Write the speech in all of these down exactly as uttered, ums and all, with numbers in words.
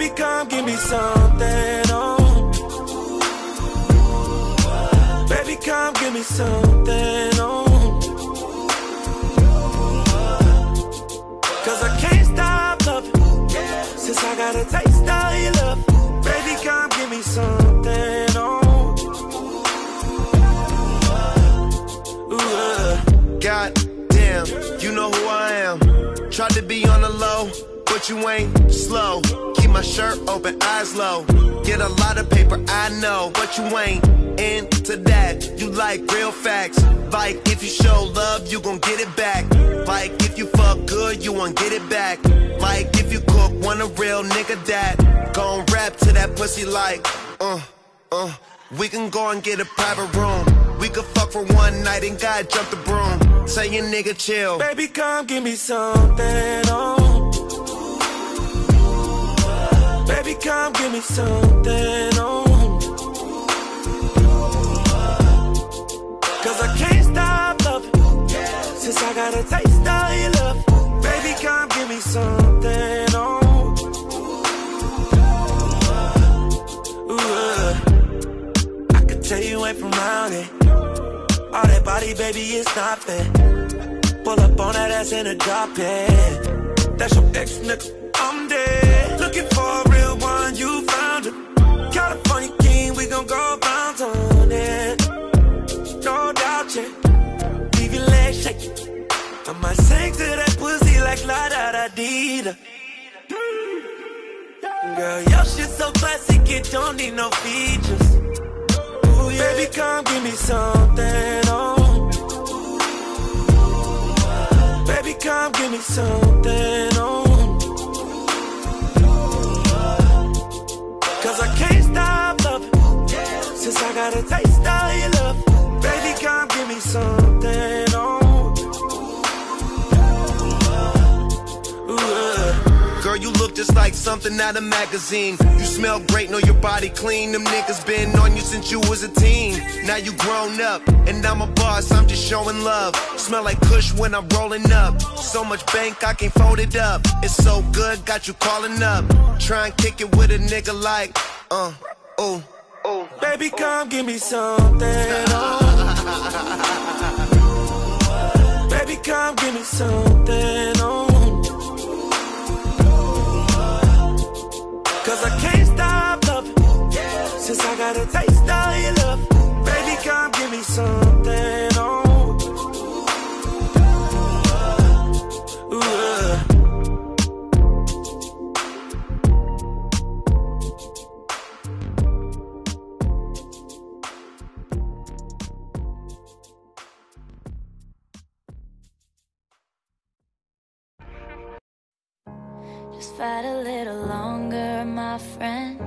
Baby, come give me something, oh. Baby, come give me something, oh. Cause I can't stop loving, since I got a taste of your love. Baby, come give me something, oh. Ooh, uh. God damn, you know who I am. Tried to be on the low, but you ain't slow. Keep my shirt open, eyes low. Get a lot of paper, I know, but you ain't into that. You like real facts. Like if you show love, you gon' get it back. Like if you fuck good, you won't get it back. Like if you cook, want a real nigga that gon' rap to that pussy like, uh, uh. We can go and get a private room. We could fuck for one night and God jump the broom. Say your nigga chill. Baby, come give me something, oh. Baby, come give me something, oh. Cause I can't stop loving, since I got a taste of your love. Baby, come give me something, oh. Ooh, uh. I could tell you ain't from around it. All that body, baby, it's not fair. Pull up on that ass in a drop, yeah. That's your ex, nigga, I'm dead. Looking for a real one, you found it. California king, we gon' go bounce on it. No doubt, yeah. Leave your legs shaking. I might sing to that pussy like la da da dee da. Girl, your shit so classic, it don't need no features. Ooh, yeah. Baby, come give me something, oh. Baby, come give me something, oh. Cause I can't stop loving, since I got a taste of your love. Baby, come give me something, oh. Ooh, uh. Girl, you look just like something out of magazine. You smell great, know your body clean. Them niggas been on you since you was a teen. Now you grown up, and I'm a boss, I'm just showing love. Smell like Kush when I'm rolling up. So much bank, I can't fold it up. It's so good, got you calling up. Try and kick it with a nigga like, uh, oh, oh. Baby, come give me something, oh. Baby, come give me something, oh. Cause I can't stop loving, since I got a taste of your love. Baby, come give me something, oh. Ooh, uh. Just fight a little longer, my friend.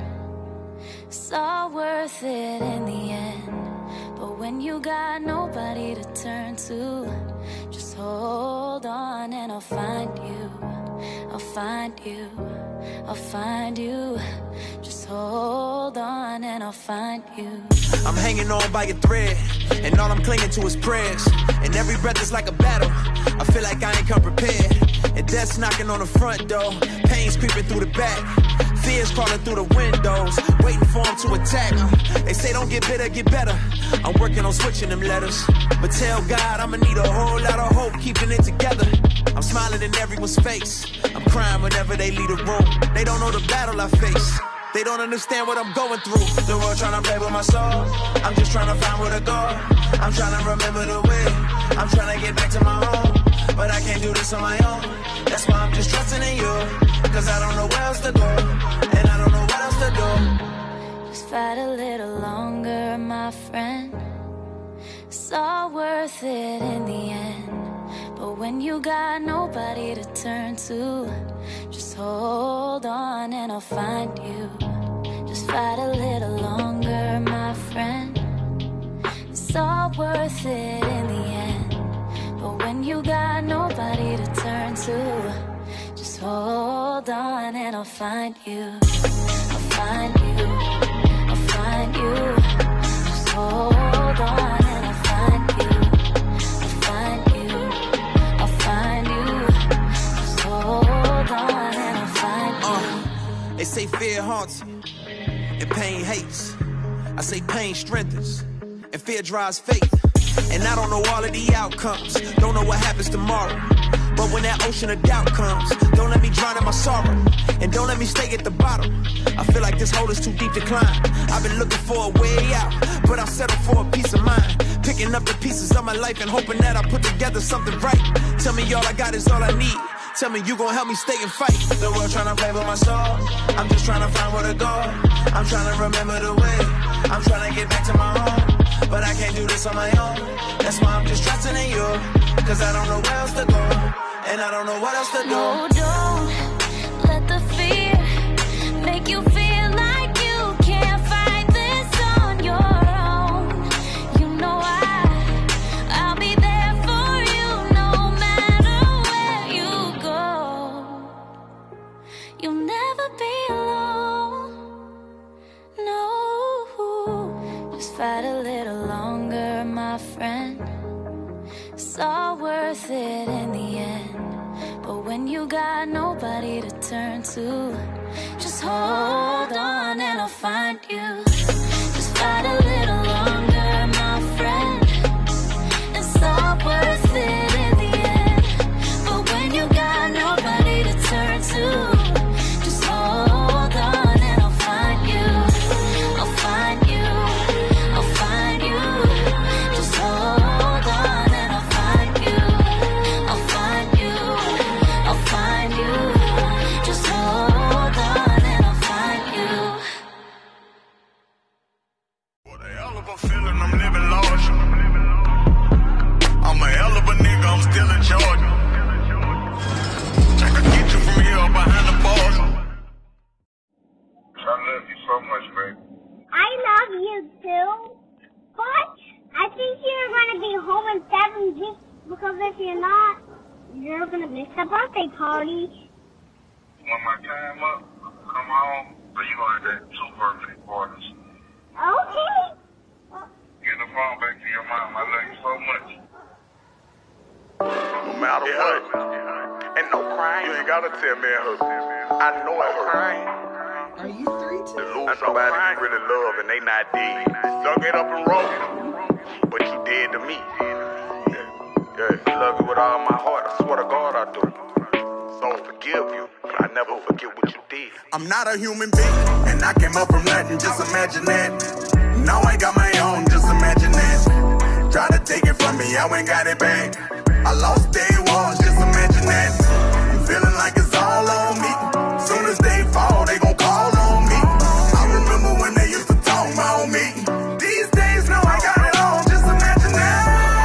It's all worth it in the end. But when you got nobody to turn to, just hold on and I'll find you. I'll find you. I'll find you. Just hold on and I'll find you. I'm hanging on by a thread, and all I'm clinging to is prayers. And every breath is like a battle. I feel like I ain't come prepared. And death's knocking on the front door. Pain's creeping through the back. Fears crawling through the windows, waiting for them to attack. They say don't get bitter, get better. I'm working on switching them letters. But tell God I'ma need a whole lot of hope, keeping it together. I'm smiling in everyone's face. I'm crying whenever they leave the room. They don't know the battle I face. They don't understand what I'm going through. The world trying to play with my soul. I'm just trying to find where to go. I'm trying to remember the way. I'm trying to get back to my home. But I can't do this on my own. That's why I'm just trusting in you. Cause I don't know where else to go. And I don't know what else to do. Just fight a little longer, my friend. It's all worth it in the end. But when you got nobody to turn to, just hold on and I'll find you. Just fight a little longer, my friend. It's all worth it in the end. But when you got nobody to turn to, just hold on and I'll find you. I'll find you. I'll find you. Just hold on and I'll find you. I'll find you. I'll find you. Just hold on and I'll find you. Uh, they say fear haunts you, and pain hates. I say pain strengthens, and fear drives faith. And I don't know all of the outcomes, don't know what happens tomorrow. But when that ocean of doubt comes, don't let me drown in my sorrow, and don't let me stay at the bottom. I feel like this hole is too deep to climb. I've been looking for a way out, but I'll settle for a peace of mind. Picking up the pieces of my life and hoping that I put together something right. Tell me all I got is all I need. Tell me you gon' help me stay and fight. The world tryna play with my soul, I'm just tryna find where to go. I'm tryna remember the way, I'm tryna get back to my home. But I can't do this on my own, that's why I'm just trusting in you. Cause I don't know where else to go, and I don't know what else to do. No, don't let the fear make you feel like you can't fight this on your own. You know I, I'll be there for you no matter where you go. You'll never be alone. No, just fight a little longer, my friend. It's all worth it in the end. But when you got nobody to turn to, just hold on and I'll find you. Just fight a little longer, my friend. It's all worth it in the end. But when you got nobody to turn to, just hold on and I'll find you. I'll find you. I'll find you. Just hold on and I'll find you. I'll find you. I'll find you. Just hold on and I'll find you. What a hell of a feeling, I'm living large. I'm a hell of a nigga, I'm still in charge. I could get you from here or behind the bars. I love you so much, baby. I love you too, but I think you're gonna be home in seven weeks because if you're not, you're gonna miss the birthday party. When my time up, come home, so you gonna have two birthday parties. Okay. Get the phone back to your mom, I love you so much. No matter it what, hurts. And no crying. You ain't gotta tell me it hurts. I know it hurts. Are you three too? To lose somebody you really love and they not dead. Suck it up and roll, but you dead to me. Yeah, yeah, if you love me with all my heart, I swear to God I do. So forgive you, but I never forget what you did. I'm not a human being, and I came up from nothing, just imagine that. Now I got my own, just imagine that. Try to take it from me, I ain't got it back. I lost day one, just imagine that. I'm feeling like it's all on me. Soon as they fall, they gon' call on me. I remember when they used to talk about me. These days, now I got it all, just imagine that.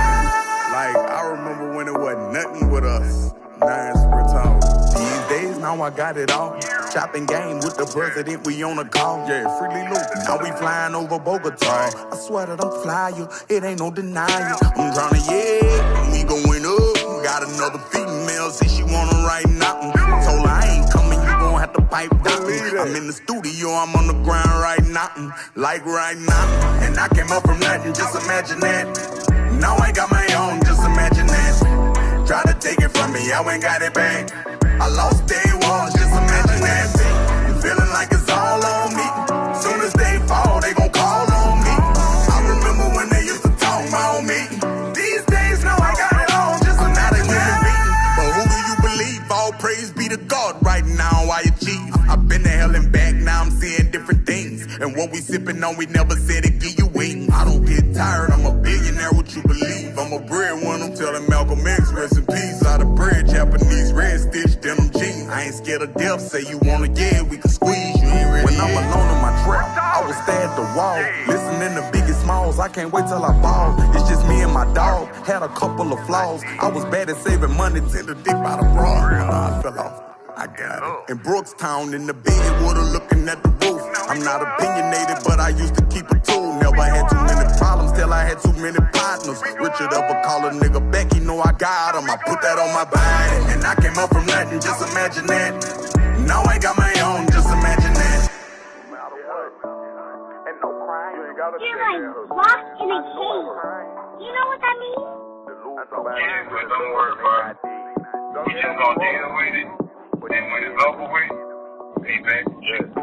Like, I remember when it wasn't nothing with us. Now it's return. These days, now I got it all. Chopping game with the president, we on a call. Yeah, freely loot. Now we flying over Bogota. I swear that I'm flyer, it ain't no denial. I'm tryna, yeah, we going up. Got another female, say she wanna write nothing. Told her I ain't coming, you gon' have to pipe down. I'm in the studio, I'm on the ground right now, like right now. And I came up from nothing, just imagine that. Now I got my own, just imagine that. Try to take it from me, I ain't got it back. I lost day one, just imagine that. You feeling like it's all on me. Soon as they fall, they gon' call on me. I remember when they used to talk about me. These days, now I got it all, just another human being. But who do you believe? All praise be to God. Right now I achieve. I've been to hell and back, now I'm seeing different things. And what we sipping on, we never said it give you wings. I don't get tired, I'm a billionaire, what you believe? I'm a breadwinner, I'm telling Malcolm X, rest in peace. Out of bread, Japanese red stitch denim jeans. I ain't scared of death, say you wanna get it, we can squeeze you. Ain't ready. When I'm alone in my trap, I will stare at the wall, listening to Biggie Smalls. I can't wait till I ball. It's just me and my dog, had a couple of flaws. I was bad at saving money, till the dick by the bra. I fell off. I got it. In Brookstown, in the bed, water looking at the roof. I'm not opinionated, but I used to keep a tool. Never had too many problems, till I had too many partners. Richard ever call a nigga back, he know I got him. I put that on my body, and I came up from nothing, just imagine that. Now I got my own, just imagine that. You're like lost in a cave. You know what that means? Yeah, but don't worry about it. We just gonna deal with it. And when it's over with, be back.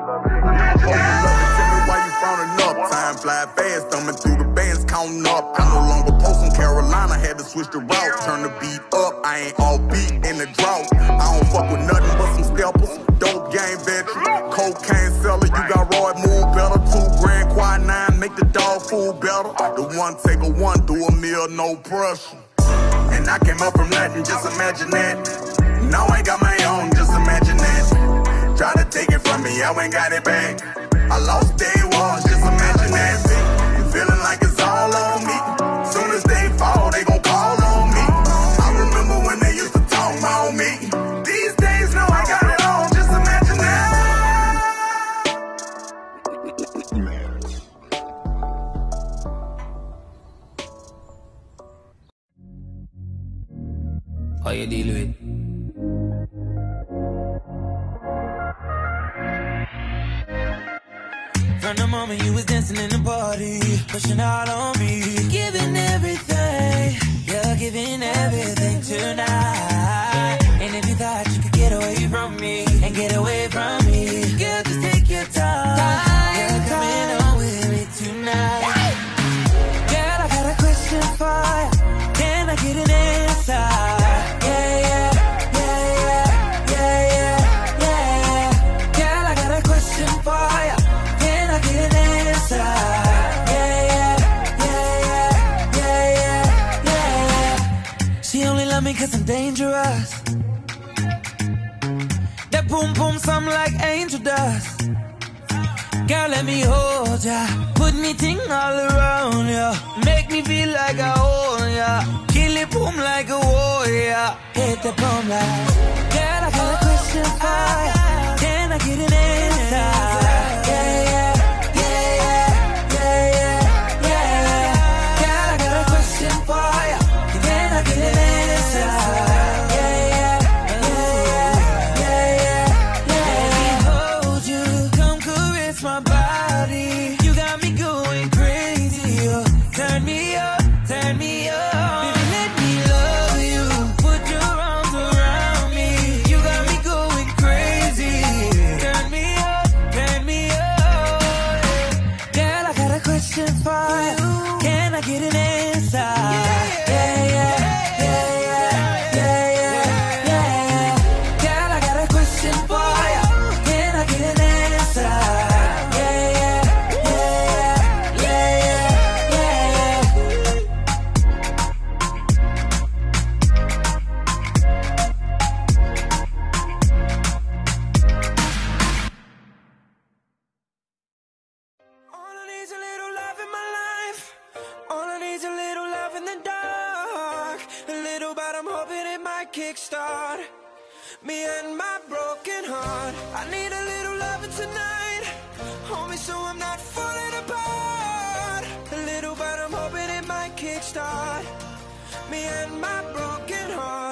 fast, thumbing through the bands, counting up. I no longer post on Carolina, had to switch the route. Turn the beat up, I ain't all beat in the drought. I don't fuck with nothing but some scalpers. Dope game veteran, cocaine seller, you got Roy, move better. Two grand, quad nine, make the dog food better. The one take a one, do a meal, no pressure. And I came up from nothing, just imagine that. Now I got my own, just imagine that. Try to take it from me, I ain't got it back. I lost day one, just imagine that. You feeling like it's all on me. Soon as they fall, they gon' call on me. I remember when they used to talk about me. These days, no, I got it all, just imagine that. How you deal with? From the moment you was dancing in the party, pushing out on me, giving everything, you're giving everything tonight. And if you thought you could get away from me and get away from me, girl, just take your time. You're coming on with me tonight. Girl, I got a question for you. Can I get an answer? Yeah, yeah, yeah, yeah, yeah, yeah, yeah. Girl, I got a question for you. Can I get an answer? Yeah, yeah, yeah, yeah, yeah, yeah, yeah. She only love me cause I'm dangerous. That boom boom sound like angel dust. Girl, let me hold ya. Put me ting all around ya. Make me feel like I own ya. Kill it boom like a warrior. Hit the boom like. Girl, I got a question for ya. Can I get an answer? Yeah, yeah, yeah, yeah, yeah, yeah, yeah. Girl, I got a question for ya. Can I get an answer? Yeah, yeah, yeah, yeah, yeah, yeah. Let me hold you. Come caress my body. You got me going crazy. Oh, turn me up, turn me up. Baby, let me love you. Put your arms around me. You got me going crazy. Turn me up, turn me up. Girl, I got a question for you. Can I get an answer? Yeah, yeah, yeah, yeah, yeah, yeah, yeah. Girl, I got a question for you. Can I get an answer? Yeah, yeah, yeah, yeah, yeah, yeah. All I need is a little love in my life. All I need is a little love in the dark. A little, but I'm hoping it might kickstart me and my broken heart. I need a little loving tonight. Hold me so I'm not falling apart. A little, but I'm hoping it might kickstart me and my broken heart.